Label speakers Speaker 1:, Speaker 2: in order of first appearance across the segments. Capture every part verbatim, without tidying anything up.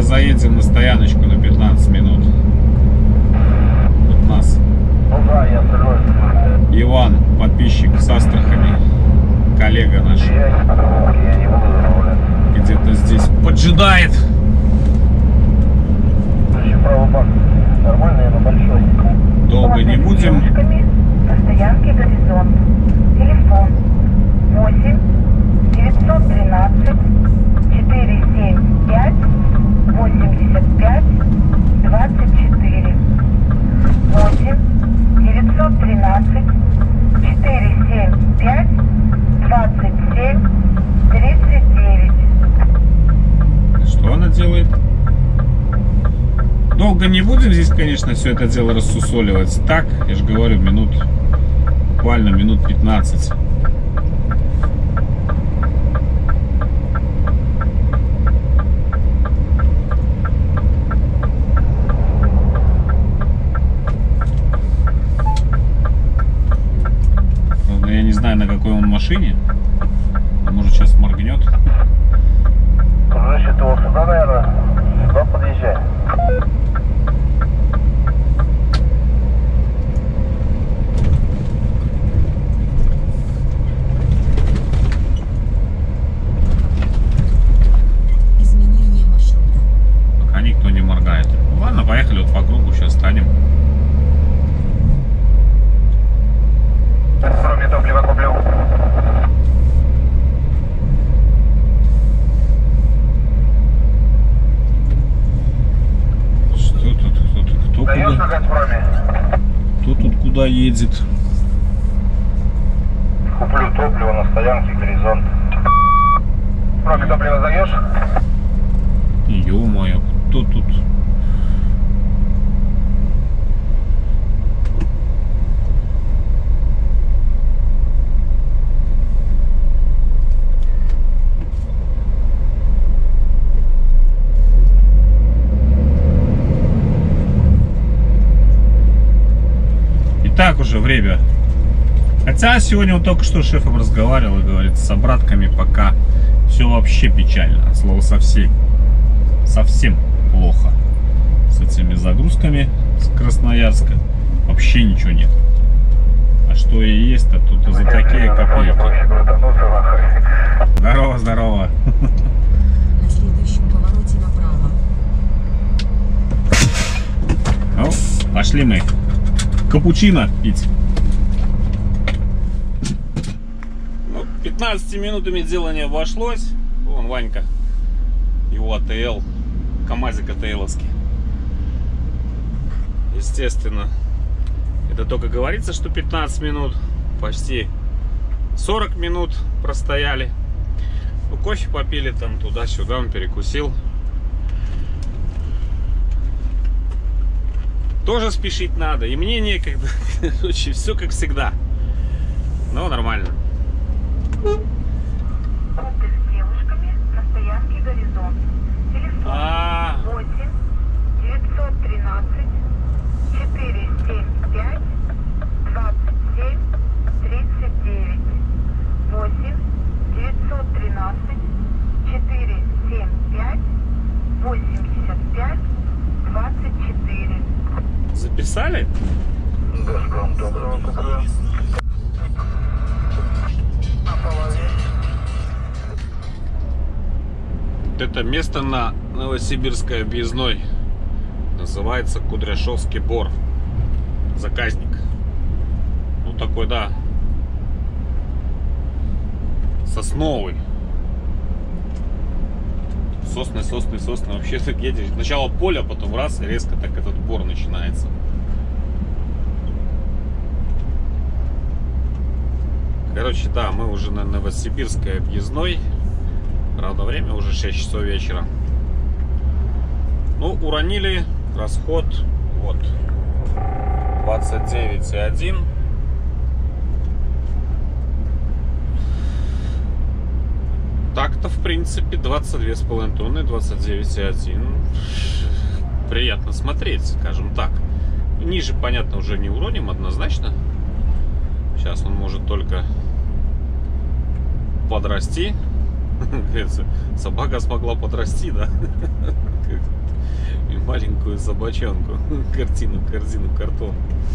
Speaker 1: заедем на стояночку на пятнадцать минут. Вот нас Иван, подписчик с Астрахани, коллега наш, где-то здесь поджидает. Долго не будем.
Speaker 2: На стоянке Горизонт. Телефон восемь девятьсот тринадцать четыреста семьдесят пять восемьдесят пять двадцать четыре. восемь девятьсот тринадцать четыреста семьдесят пять двадцать семь тридцать девять.
Speaker 1: Что она делает? Долго не будем здесь, конечно, все это дело рассусоливать. Так, я же говорю, минут, буквально минут пятнадцать. Правда, я не знаю, на какой он машине. Может, сейчас моргнет.
Speaker 3: Значит, его сюда, наверное, сюда подъезжай.
Speaker 4: Изменение маршрута.
Speaker 1: Пока никто не моргает. Ладно, поехали вот по кругу, сейчас станем.
Speaker 3: Кроме топлива куплю.
Speaker 1: Что тут? Кто тут? Кто
Speaker 3: Даешь
Speaker 1: куда?
Speaker 3: на Газпроме?
Speaker 1: Кто тут куда едет?
Speaker 3: Куплю топливо на стоянке Горизонт. Кроме топлива даешь?
Speaker 1: Ё-моё, кто тут? Так уже время. Хотя сегодня он только что с шефом разговаривал и говорит, с обратками пока все вообще печально. От слова совсем. Совсем плохо. С этими загрузками с Красноярска вообще ничего нет. А что и есть-то тут за такие копейки. Здорово, здорово.
Speaker 4: На следующем повороте направо.
Speaker 1: Ну, пошли мы капучино пить. Ну, пятнадцатью минутами дело не обошлось. Вон Ванька, его АТЛ, КамАЗик АТЛовский. Естественно, это только говорится, что пятнадцать минут, почти сорок минут простояли. Ну, кофе попили там туда-сюда, он перекусил. Тоже спешить надо, и мне некогда. Короче, все как всегда. Но нормально.
Speaker 2: Отдых с девушками на стоянке Горизонт. Телефон
Speaker 1: А,
Speaker 2: восемь девятьсот тринадцать четыреста семьдесят пять двадцать семь тридцать девять. восемь девятьсот тринадцать четыреста семьдесят пять восемьдесят пять двадцать четыре.
Speaker 1: записали?
Speaker 3: Газпром топливо куплю. На половине.
Speaker 1: Это место на Новосибирской объездной. Называется Кудряшовский Бор. Заказник. Ну такой, да. Сосновый. Сосны, сосны, сосны. Вообще так едешь. Сначала поле, потом раз, и резко так этот бор начинается. Короче, да, мы уже на Новосибирской объездной. Правда, время уже шесть часов вечера. Ну, уронили расход. Вот. двадцать девять и один. Так-то, в принципе, двадцать две с половиной тонны, двадцать девять и один. Приятно смотреть, скажем так. Ниже, понятно, уже не уроним однозначно. Сейчас он может только подрасти. Собака смогла подрасти, да? и маленькую собачонку, картину, корзину, картон.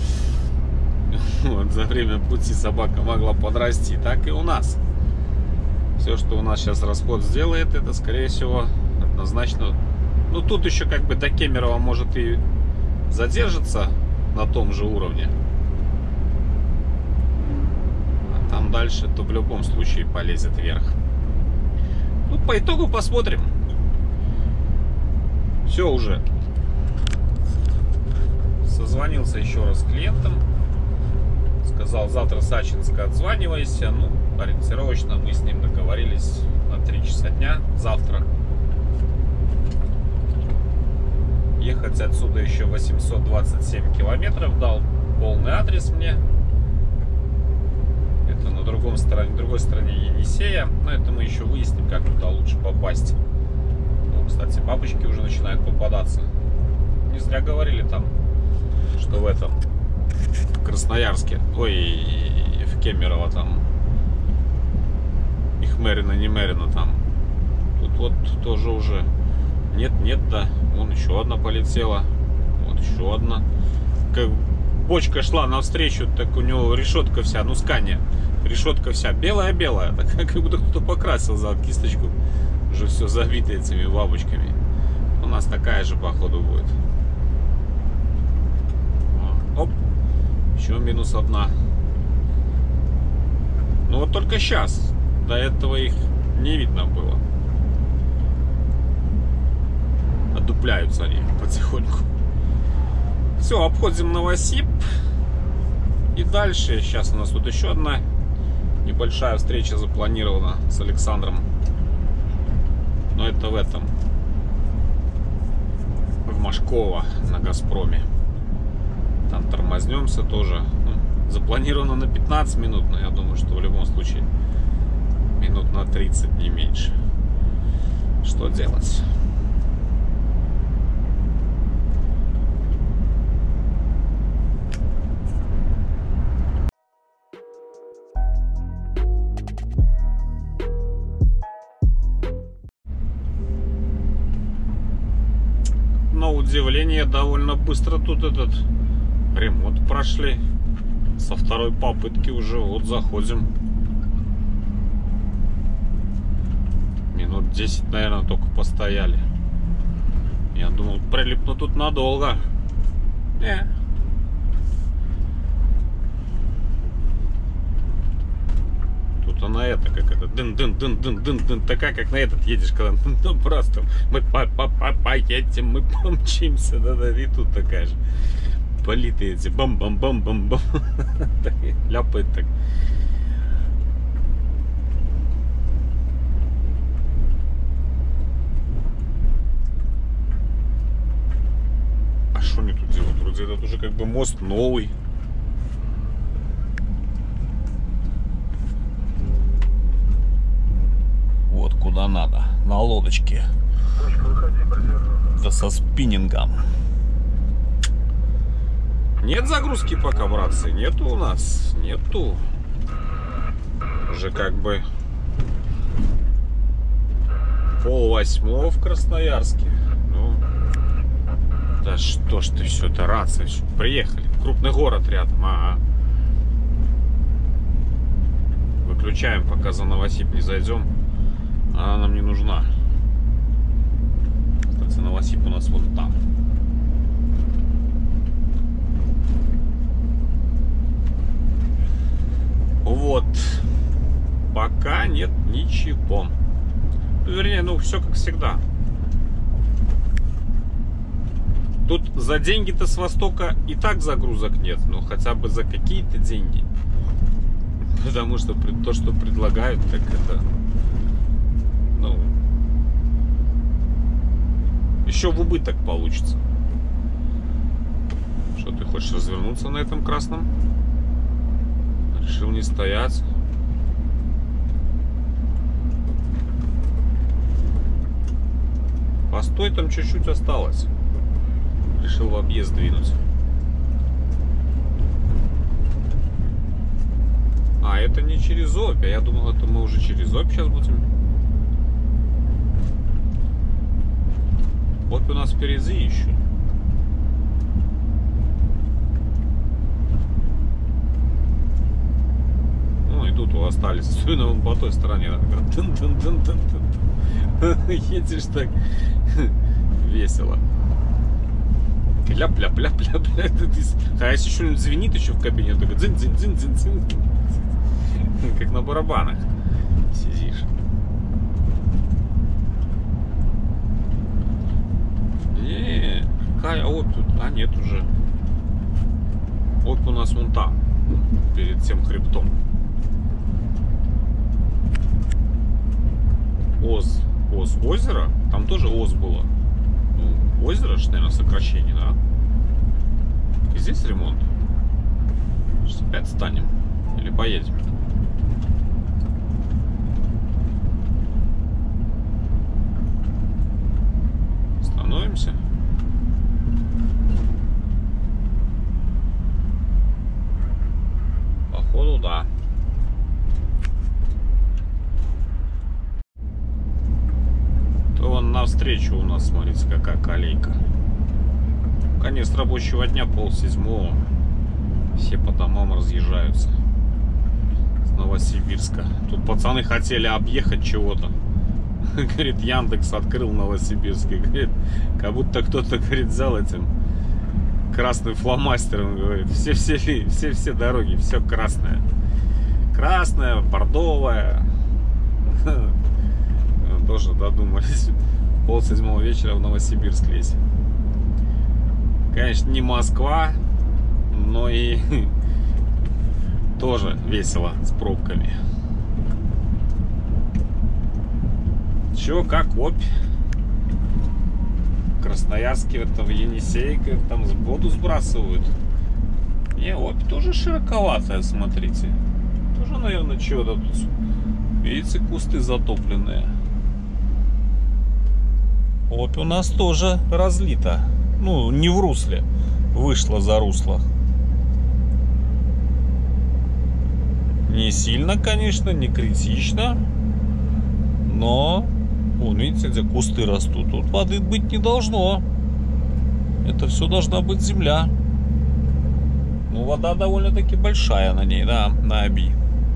Speaker 1: Вот, за время пути собака могла подрасти. Так и у нас. Все, что у нас сейчас расход сделает, это, скорее всего, однозначно. Ну, тут еще как бы до Кемерово может и задержится на том же уровне. А там дальше, то в любом случае полезет вверх. Ну, по итогу посмотрим. Все уже. Созвонился еще раз с клиентом. Сказал, завтра с Ачинска отзванивайся. Ну, ориентировочно мы с ним договорились на три часа дня завтра. Ехать отсюда еще восемьсот двадцать семь километров. Дал полный адрес мне. Это на другом стороне, другой стороне Енисея. Но это мы еще выясним, как туда лучше попасть. Ну, кстати, бабочки уже начинают попадаться. Не зря говорили там, что в этом, в Красноярске, ой, в Кемерово там, их мерено, не мерено там. Тут вот тоже уже нет, нет, да. Вон еще одна полетела. Вот еще одна. Как бочка шла навстречу, так у него решетка вся, ну скания, решетка вся белая-белая, так как будто кто-то покрасил за кисточку. Уже все забито этими бабочками. У нас такая же, походу, будет. Оп. Еще минус одна. Ну вот только сейчас. До этого их не видно было. Отдупляются они потихоньку. Все, обходим Новосиб. И дальше. Сейчас у нас тут еще одна небольшая встреча запланирована с Александром. Но это в этом. В Машково на Газпроме. Там тормознемся тоже. Ну, запланировано на пятнадцать минут, но я думаю, что в любом случае минут на тридцать, не меньше. Что делать? На удивление, довольно быстро тут этот ремонт прошли. Со второй попытки уже вот заходим. Минут десять, наверное, только постояли. Я думал, прилипну тут надолго. Не. Тут она это, как это, дын-дын-дын-дын-дын-дын, такая, как на этот едешь, когда ну просто мы поедем, мы помчимся, да-да, и тут такая же. Политые эти бам-бам-бам-бам-бам. Ляпает так. А что они тут делают? Вроде этот уже как бы мост новый. Вот куда надо. На лодочке. Да со спиннингом. Нет загрузки пока, братцы, нету у нас, нету. Уже как бы пол восьмого в Красноярске. Ну, да что ж ты, все это рация, все, приехали. Крупный город рядом, ага. Выключаем, пока за Новосиб не зайдем. Она нам не нужна. Кстати, Новосиб у нас вот там. Вот. Пока нет ничего. Вернее, ну, все как всегда. Тут за деньги-то с востока и так загрузок нет. Но хотя бы за какие-то деньги. Потому что то, что предлагают, так это... Ну... Еще в убыток получится. Что, ты хочешь развернуться на этом красном? Решил не стоять. Постой, там чуть-чуть осталось. Решил в объезд двинуть. А, это не через Обь. А я думал, это мы уже через Обь сейчас будем. Вот у нас впереди еще. Ну, идут у остались. Особенно вон по той стороне. Едешь так весело. Ля-пля-пля-пля-пля. А если что-нибудь звенит еще в кабине, только дзин-дзин-дзин-дзин-дзин. Как на барабанах сидишь. Не, какая опь тут? А нет уже. Опь у нас вон там, перед тем хребтом. Оз. Оз озеро? Там тоже Оз было. Ну, озеро, что, наверное, сокращение, да? И здесь ремонт. Сейчас опять станем. Или поедем. Становимся. Походу, да. То вон навстречу у нас, смотрите, какая колейка. Конец рабочего дня, пол седьмого. Все по домам разъезжаются с Новосибирска. Тут пацаны хотели объехать чего-то. Говорит, Яндекс открыл Новосибирский. Говорит, как будто кто-то, говорит, взял этим красным фломастером. Говорит, все-все все, все дороги, все красное. Красное, бордовое. Тоже додумались. Пол седьмого вечера в Новосибирск лезть. Конечно, не Москва, но и тоже весело с пробками. Чё, как опь? В Красноярске, это в Енисейке, там воду сбрасывают. Не, опь тоже широковатая, смотрите. Тоже, наверное, чего-то тут. Видите, кусты затопленные. Опь у нас тоже разлита. Ну, не в русле. Вышла за русло. Не сильно, конечно, не критично. Но, вон, видите, где кусты растут. Тут воды быть не должно. Это все должна быть земля. Ну, вода довольно-таки большая на ней, да, на Оби.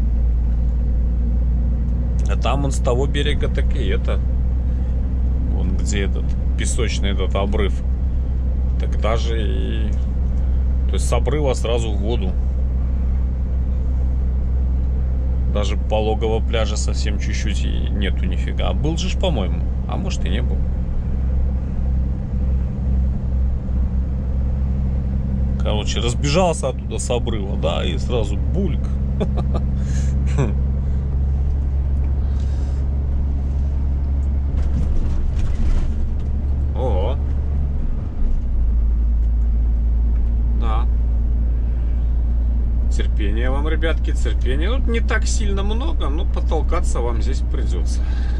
Speaker 1: А там он с того берега так и это. Вон где этот песочный этот обрыв. Так даже и... То есть с обрыва сразу в воду. Даже пологого пляжа совсем чуть-чуть и нету нифига. А был же, по-моему. А может и не был. Короче, разбежался оттуда с обрыва, да, и сразу бульк. Ого. Да. Терпение вам, ребятки, терпение. Тут не так сильно много, но потолкаться вам здесь придется.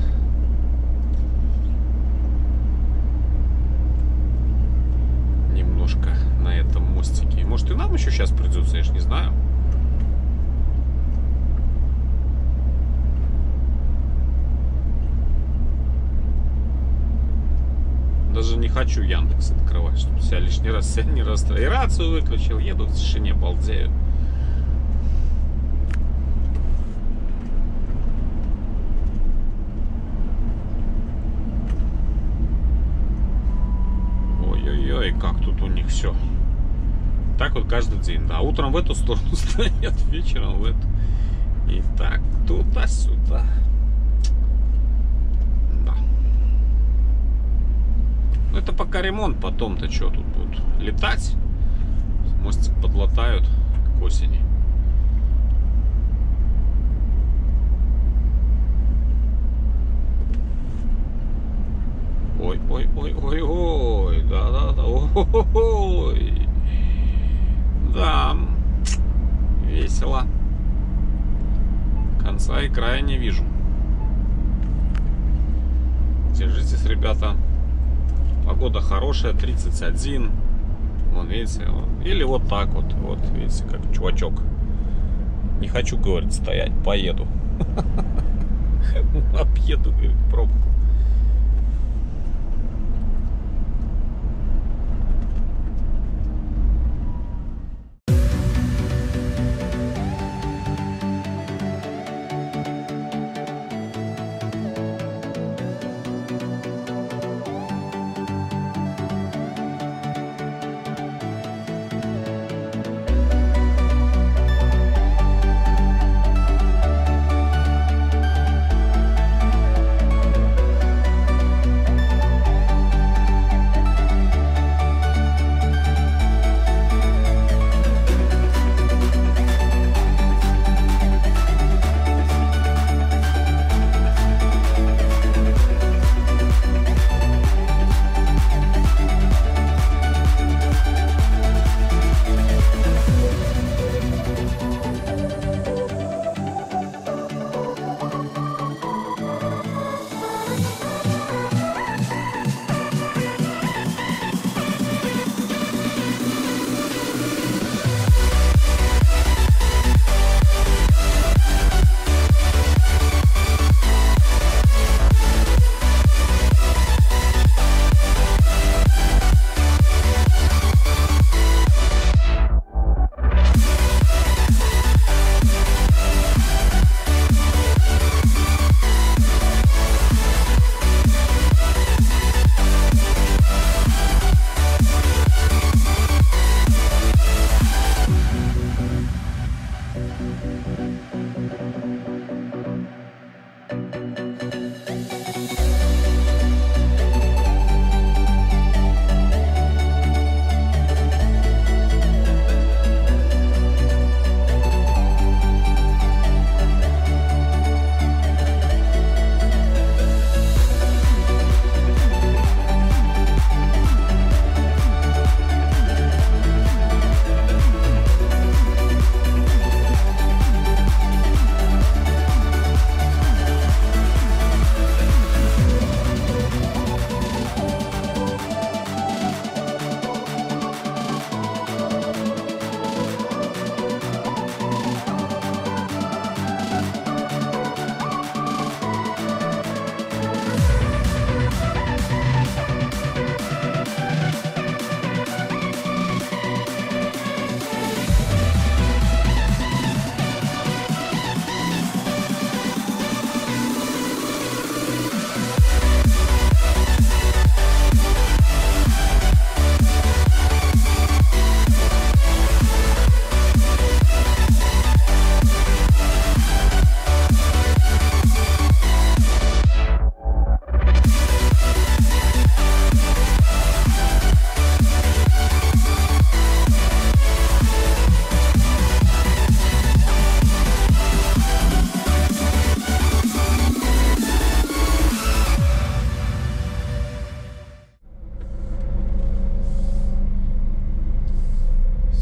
Speaker 1: Немножко на этом мостике. Может, и нам еще сейчас придется, я ж не знаю. Даже не хочу Яндекс открывать, чтобы себя лишний раз себя не расстроить. И рацию выключил, еду в тишине, балдею. Ой-ой-ой, как тут у них все. Так вот каждый день, да. Утром в эту сторону стоят, вечером в эту. И так, туда-сюда. Это пока ремонт, потом-то что тут будут летать, мостик подлатают к осени. Ой, ой, ой, ой, ой, да, да, да, ой, да, весело. Конца и края не вижу. Держитесь, ребята. Погода хорошая, тридцать один. Вон, видите, или вот так вот. Вот, видите, как чувачок. Не хочу, говорит, стоять, поеду. Объеду, говорит, пробку.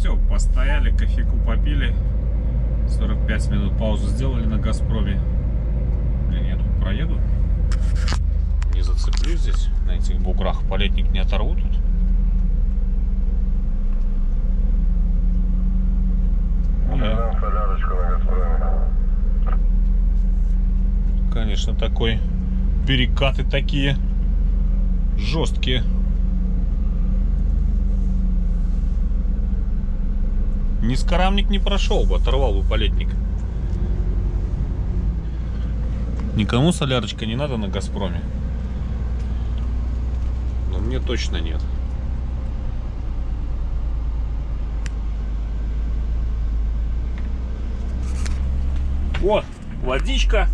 Speaker 1: Все, постояли, кофейку попили. сорок пять минут паузу сделали на Газпроме. Блин, я тут проеду. Не зацеплюсь здесь, на этих буграх. Палетник не оторву тут.
Speaker 3: Ожидаем солярочку на Газпроме.
Speaker 1: Конечно, такой перекаты такие жесткие. Низкорамник не прошел бы, оторвал бы палетник. Никому солярочка не надо на Газпроме. Но мне точно нет. О, водичка.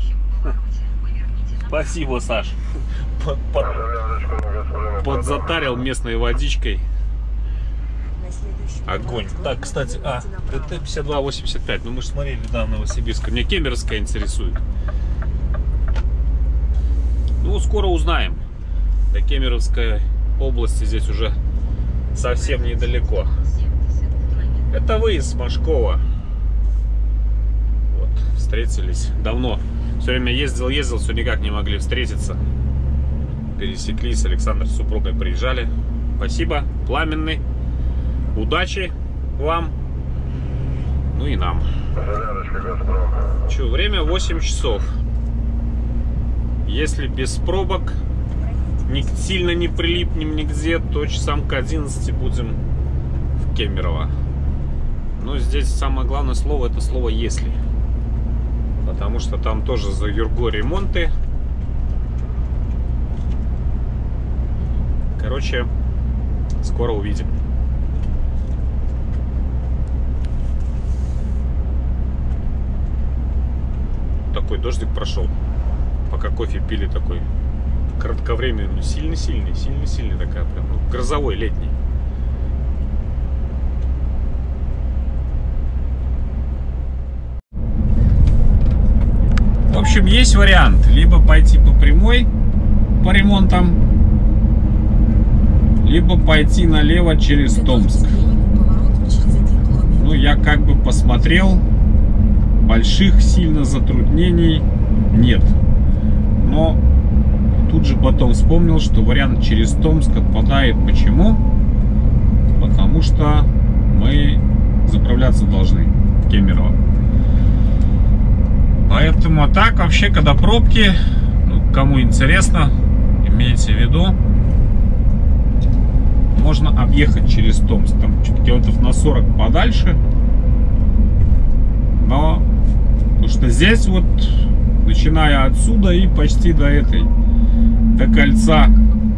Speaker 1: Спасибо, Саш. Под, под,
Speaker 3: Солярочку на Газпроме.
Speaker 1: подзатарил местной водичкой.
Speaker 4: На следующем
Speaker 1: Огонь.
Speaker 4: повороте
Speaker 1: Так, кстати, а,
Speaker 4: поверните направо.
Speaker 1: ТТ пятьдесят два восемьдесят пять. Ну мы же смотрели, да, в Новосибирске. Меня Кемеровская интересует. Ну, скоро узнаем. До Кемеровской области здесь уже совсем недалеко. Это выезд с Машкова. Вот, встретились. Давно. Все время ездил, ездил, все никак не могли встретиться. Пересеклись, Александр с супругой приезжали. Спасибо, Пламенный. Удачи вам. Ну и нам.
Speaker 3: Солярочка Газпром.
Speaker 1: Че, время восемь часов. Если без пробок, ни, сильно не прилипнем нигде, то часам к одиннадцати будем в Кемерово. Но здесь самое главное слово — это слово «если». Потому что там тоже за Юрго ремонты. Короче, скоро увидим. Такой дождик прошел. Пока кофе пили, такой кратковременный, сильно-сильный, сильно-сильный такая прям, ну, грозовой, летний. В общем, есть вариант. Либо пойти по прямой по ремонтам, либо пойти налево через Томск. Ну, я как бы посмотрел. Больших сильно затруднений нет. Но тут же потом вспомнил, что вариант через Томск отпадает. Почему? Потому что мы заправляться должны в Кемерово. Поэтому, а так вообще, когда пробки, ну, кому интересно, имейте в виду, можно объехать через Томск, там километров на сорок подальше. Но потому что здесь вот, начиная отсюда и почти до этой, до кольца,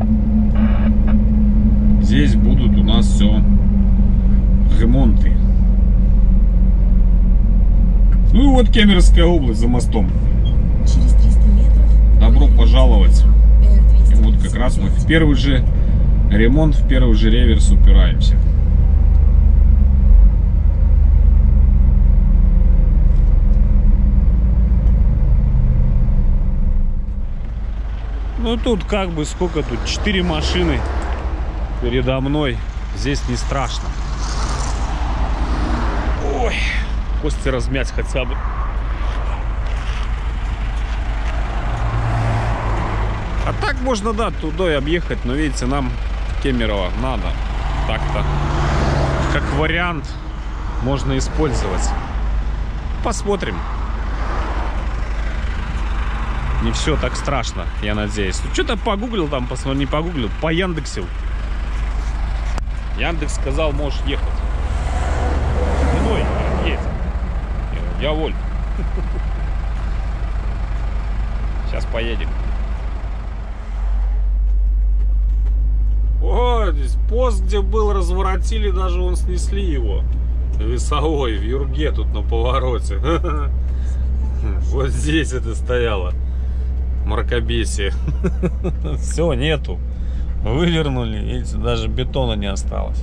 Speaker 1: здесь будут у нас все ремонты. Ну и вот Кемеровская область за мостом.
Speaker 4: Через триста метров
Speaker 1: Добро пожаловать. И
Speaker 4: Р
Speaker 1: вот как раз мы в первый же ремонт, в первый же реверс упираемся. Ну тут как бы сколько тут? Четыре машины передо мной. Здесь не страшно. Ой, кости размять хотя бы. А так можно, да, туда и объехать. Но видите, нам Кемерово надо. Так-то, как вариант, можно использовать. Посмотрим. Не все так страшно, я надеюсь. Ну, что-то погуглил там, посмотри, не погуглил, по Яндексил. Яндекс сказал, можешь ехать. Иной, едь. Я воль. Сейчас поедем. О, здесь пост, где был, разворотили, даже он снесли его. Весовой, в Юрге тут на повороте. Вот здесь это стояло. Мракобесие. Все, нету. Вывернули, видите, даже бетона не осталось.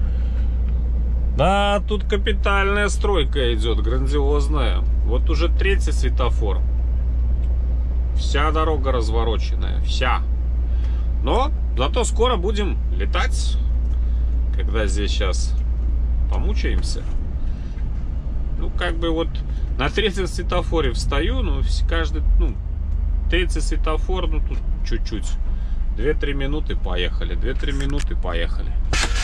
Speaker 1: Да, тут капитальная стройка идет, грандиозная. Вот уже третий светофор. Вся дорога развороченная, вся. Но зато скоро будем летать, когда здесь сейчас помучаемся. Ну, как бы вот на третьем светофоре встаю, ну, каждый, ну, третий светофор, ну, тут чуть-чуть. две-три минуты, поехали. две-три минуты, поехали.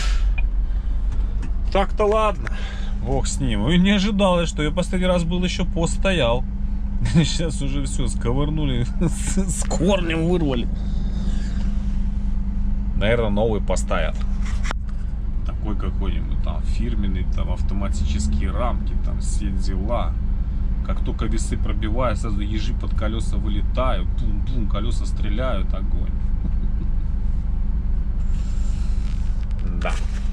Speaker 1: Так-то ладно. Бог с ним. И не ожидалось, что я последний раз был еще постоял. Сейчас уже все сковырнули, с корнем вырвали. Наверное, новый поставят. Такой какой-нибудь там фирменный, там автоматические рамки, там все дела. Как только весы пробивают, сразу ежи под колеса вылетают, бум-бум, колеса стреляют, огонь. Да.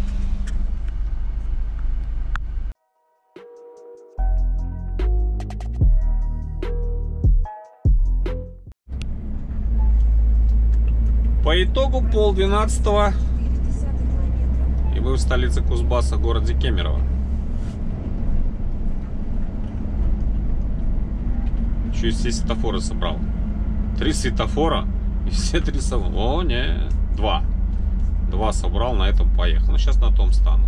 Speaker 1: По итогу полдвенадцатого, и мы в столице Кузбасса, городе Кемерово. Еще и все светофоры собрал. Три светофора, и все три собрал. О, не, два. Два собрал, на этом поехал. Ну, сейчас на том стану.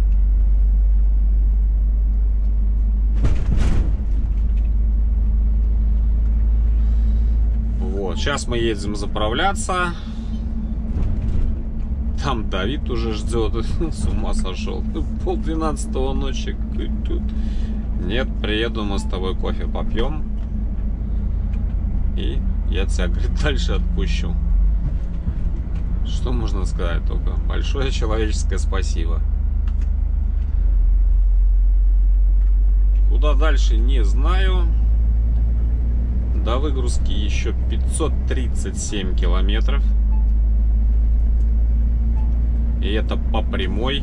Speaker 1: Вот, сейчас мы едем заправляться. Там Давид уже ждет. С ума сошел. Пол двенадцатого ночи. Тут. Нет, приеду, мы с тобой кофе попьем. И я тебя, говорит, дальше отпущу. Что можно сказать только? Большое человеческое спасибо. Куда дальше, не знаю. До выгрузки еще пятьсот тридцать семь километров. И это по прямой.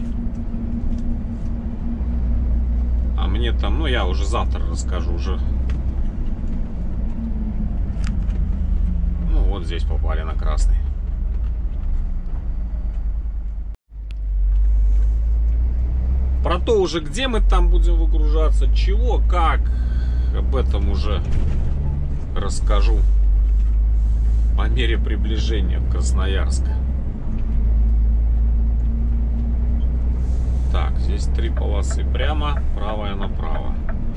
Speaker 1: А мне там, ну я уже завтра расскажу уже. Ну вот здесь попали на красный. Про то уже, где мы там будем выгружаться, чего, как, об этом уже расскажу по мере приближения в Красноярск. Так, здесь три полосы прямо, правая направо.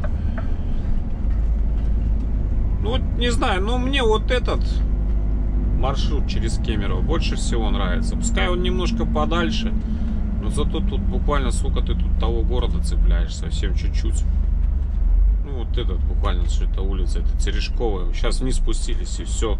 Speaker 1: Ну, не знаю, но мне вот этот маршрут через Кемерово больше всего нравится. Пускай он немножко подальше, но зато тут буквально, сука, ты тут того города цепляешь совсем чуть-чуть. Ну, вот этот буквально, что это улица, это Терешковая. Сейчас вниз спустились и все.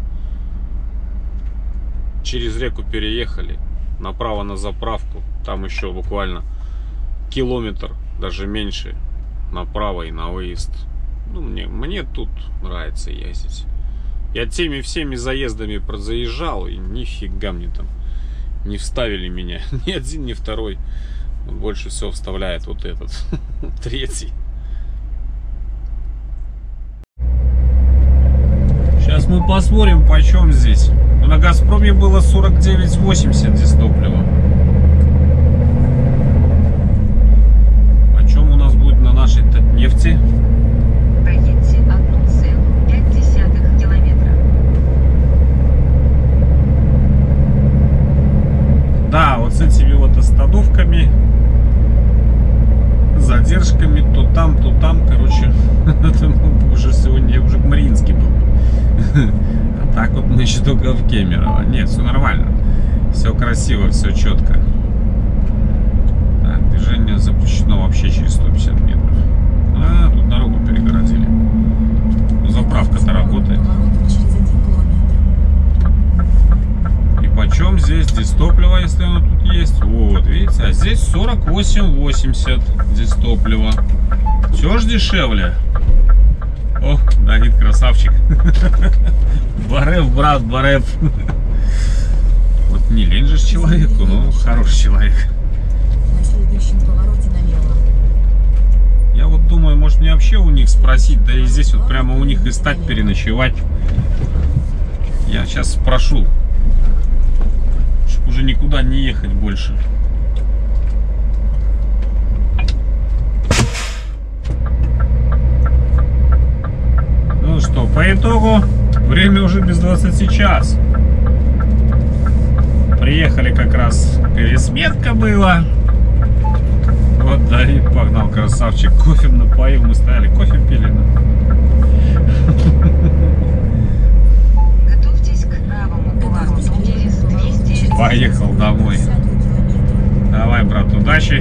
Speaker 1: Через реку переехали, направо на заправку. Там еще буквально километр, даже меньше, направо и на выезд. Ну, мне, мне тут нравится ездить. Я теми всеми заездами прозаезжал, и нифига мне там не вставили меня. Ни один, ни второй. Больше всего вставляет вот этот, третий. Сейчас мы посмотрим, почем здесь. На Газпроме было сорок девять восемьдесят здесь топливо. Почем у нас будет на нашей нефти?
Speaker 2: Проедьте одну целую пять десятых километра.
Speaker 1: Да, вот с этими вот остановками, задержками, то там, то там, короче, уже сегодня я уже в Мариинске был. А так вот мы еще только в Кемерово. Нет, все нормально. Все красиво, все четко. Так, движение запрещено вообще через сто пятьдесят метров. А, тут дорогу перегородили. Ну, заправка-то работает. И почем здесь дистопливо, если оно тут есть? Вот, видите, а здесь сорок восемь восемьдесят дистопливо. Все же дешевле. Ох, Давид красавчик. Барев, брат, барев. Вот не лень же человеку, но хороший человек.
Speaker 4: На следующем повороте налево.
Speaker 1: Я вот думаю, может мне вообще у них спросить, да и здесь вот прямо у них и стать переночевать. Я сейчас спрошу, чтобы уже никуда не ехать больше. Ну что, по итогу время уже без двадцати час. Приехали как раз, пересметка была. Вот Дарит погнал, красавчик. Кофе напоил. Мы стояли, кофе пили.
Speaker 2: Готовьтесь к правому повороту через двести.
Speaker 1: Поехал домой. Давай, брат, удачи.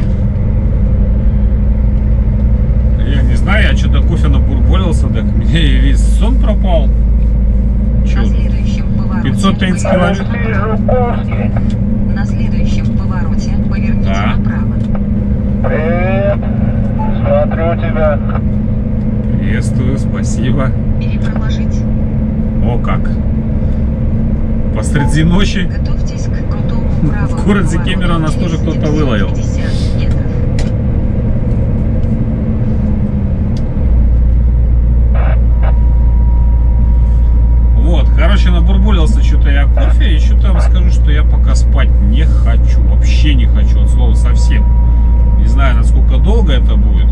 Speaker 1: Я не знаю, я что-то кофе набурболился, так мне и весь сон пропал. Че?
Speaker 2: На следующем повороте
Speaker 1: пятьсот тридцать километров.
Speaker 3: Жуковский.
Speaker 2: На следующем повороте поверните
Speaker 1: Да.
Speaker 2: направо.
Speaker 3: Привет. Смотрю тебя.
Speaker 1: Приветствую, спасибо.
Speaker 2: Перепроложить.
Speaker 1: О как! Посреди ночи
Speaker 2: Готовьтесь к крутому правому
Speaker 1: в городе
Speaker 2: повороту
Speaker 1: Кемерово нас
Speaker 2: через
Speaker 1: тоже кто-то
Speaker 2: девятьсот
Speaker 1: выловил.
Speaker 2: пятьдесят метров.
Speaker 1: Вот, короче, набурбулился что-то я кофе, и что-то вам скажу, что я пока спать не хочу, вообще не хочу, от слова совсем. Не знаю, насколько долго это будет,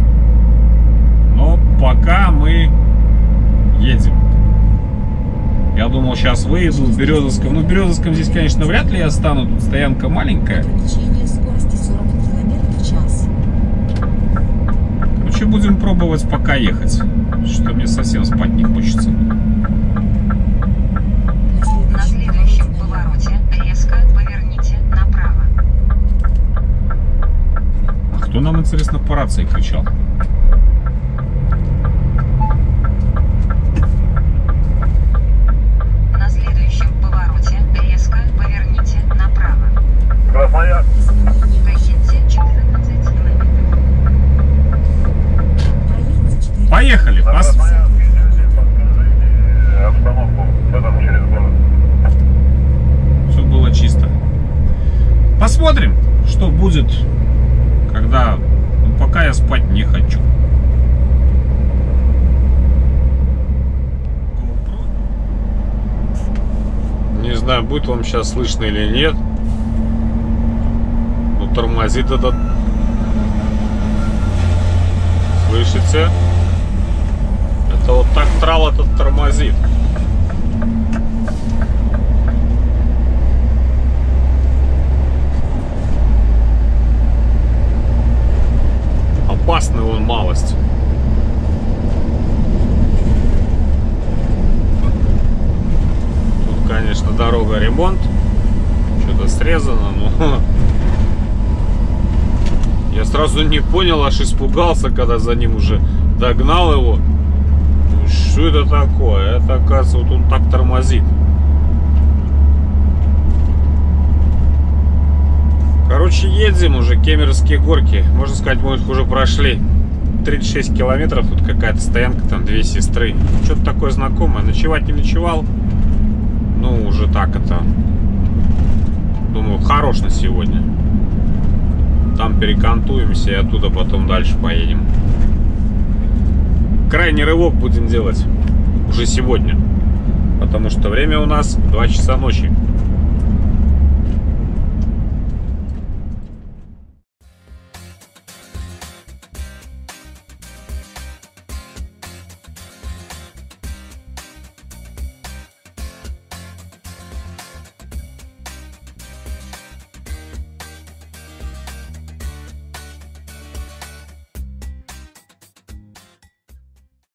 Speaker 1: но пока мы едем. Я думал, сейчас выеду в Березовском. Ну, в Березовском здесь, конечно, вряд ли я стану, тут стоянка маленькая.
Speaker 4: Ограничение скорости сорок километров в час.
Speaker 1: Короче, будем пробовать пока ехать, что мне совсем спать не хочется.
Speaker 2: На следующем повороте резко поверните направо.
Speaker 1: А кто нам, интересно, по рации кричал?
Speaker 2: На следующем повороте резко поверните направо.
Speaker 3: Краснояр.
Speaker 4: Изменение
Speaker 2: Проедьте четырнадцать километров.
Speaker 4: проедете четыре.
Speaker 1: Поехали!
Speaker 3: На
Speaker 1: Пос-
Speaker 3: Красноярске подскажите обстановку. Что там через город?
Speaker 1: Все было чисто. Посмотрим, что будет, когда... Ну, пока я спать не хочу. Не знаю, будет вам сейчас слышно или нет. Но тормозит этот. Слышите? Это вот так трал этот тормозит. Опасный он малость. Тут, конечно, дорога ремонт. Что-то срезано, но... Я сразу не понял, аж испугался, когда за ним уже догнал его. Что это такое? Это, оказывается, вот он так тормозит. Короче, едем уже, Кемеровские горки. Можно сказать, мы их уже прошли. тридцать шесть километров, тут какая-то стоянка, там две сестры. Что-то такое знакомое. Ночевать не ночевал. Ну, уже так это. Думаю, хорош на сегодня. Там перекантуемся и оттуда потом дальше поедем. Крайний рывок будем делать уже сегодня. Потому что время у нас два часа ночи.